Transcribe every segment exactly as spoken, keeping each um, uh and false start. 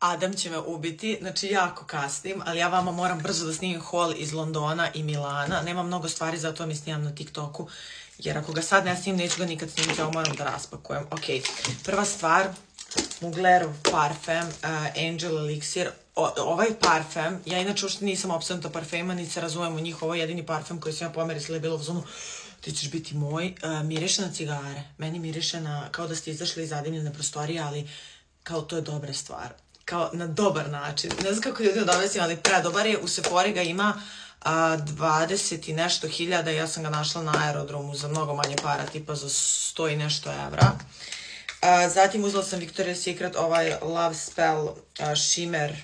Adam će me ubiti, znači jako kasnim, ali ja vama moram brzo da snimim haul iz Londona i Milana. Nema mnogo stvari, zato mi snimam na TikToku, jer ako ga sad ne snimim, neću ga nikad snimiti, ja moram da raspakujem. Ok, prva stvar, Muglerov parfem, uh, Angel Elixir. O, ovaj parfem, ja inače uopšte nisam opsednuta parfema, niti se razumem u njih, ovo je jedini parfem koji sam ja pomerisila i bilo u zonu, ti ćeš biti moj. Uh, miriše na cigare, meni miriše na, kao da ste izašli iz zadimljene prostorije, ali kao to je dobra stvar. Kao na dobar način. Ne znam kako ljudi odovesim, ali predobar je. U Sephori ga ima a, dvadeset i nešto hiljada. Ja sam ga našla na aerodromu za mnogo manje para, tipa za sto i nešto evra. A, zatim uzela sam Victoria's Secret ovaj Love Spell a, Shimmer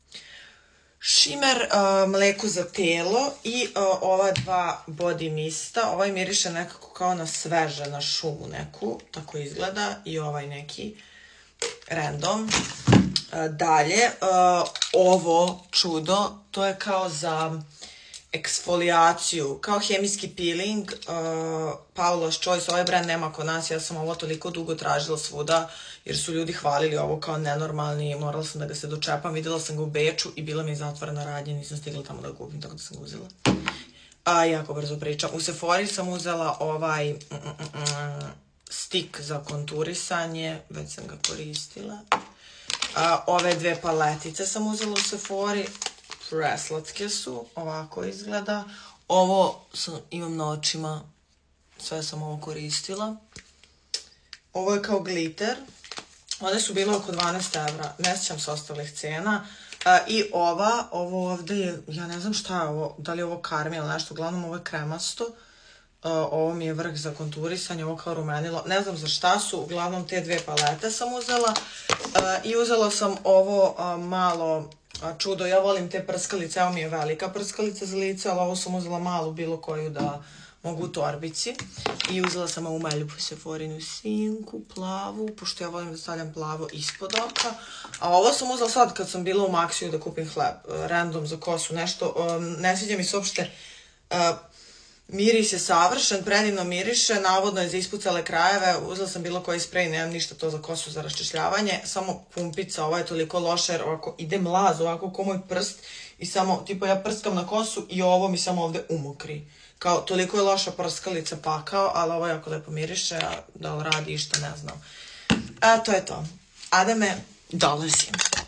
Shimmer a, mleko za telo i a, ova dva body mista. Ovaj miriše nekako kao na sveže, na šumu neku. Tako izgleda. I ovaj neki random. Dalje, uh, ovo čudo, to je kao za eksfolijaciju, kao hemijski peeling, uh, Paula's Choice, ovaj brand nema kod nas, ja sam ovo toliko dugo tražila svuda, jer su ljudi hvalili ovo kao nenormalni, morala sam da ga se dočepam, videla sam ga u Beču i bila mi je zatvorena radnja, nisam stigla tamo da ga kupim, tako da sam ga uzela. A, jako brzo pričam. U Sephori sam uzela ovaj mm, mm, mm, stik za konturisanje, već sam ga koristila. Uh, ove dve paletice sam uzela u Sephori, preslatke su, ovako izgleda. Ovo sam, imam na očima, sve sam ovo koristila. Ovo je kao glitter, one su bile oko dvanaest evra, ne sjećam se ostalih cena. Uh, I ova, ovo ovde je, ja ne znam šta je ovo, da li je ovo karmi ili nešto, uglavnom ovo je kremasto. Uh, ovo mi je vrh za konturisanje, ovo kao rumenilo, ne znam za šta su, uglavnom te dve palete sam uzela. Uh, I uzela sam ovo uh, malo uh, čudo, ja volim te prskalice, evo mi je velika prskalica za lice, ali ovo sam uzela malu bilo koju da mogu u torbici. I uzela sam ovu melju po Sephorinu sinku, plavu, pošto ja volim da stavljam plavo ispod oka. A ovo sam uzela sad kad sam bila u Maxiju da kupim hleb, uh, random za kosu, nešto, um, ne sviđa mi se uopšte. Uh, Miris je savršen, predivno miriše, navodno je za ispucale krajeve, uzela sam bilo koji sprej, nemam ništa to za kosu za raščišljavanje, samo pumpica, ovo je toliko loše jer ovako ide mlaz, ovako ko moj prst i samo, tipo ja prskam na kosu i ovo mi samo ovde umokri. Kao, toliko je loša prskalica pakao, ali ovo jako lepo miriše, a da li radi išta ne znam. A to je to. Adame, dolazim.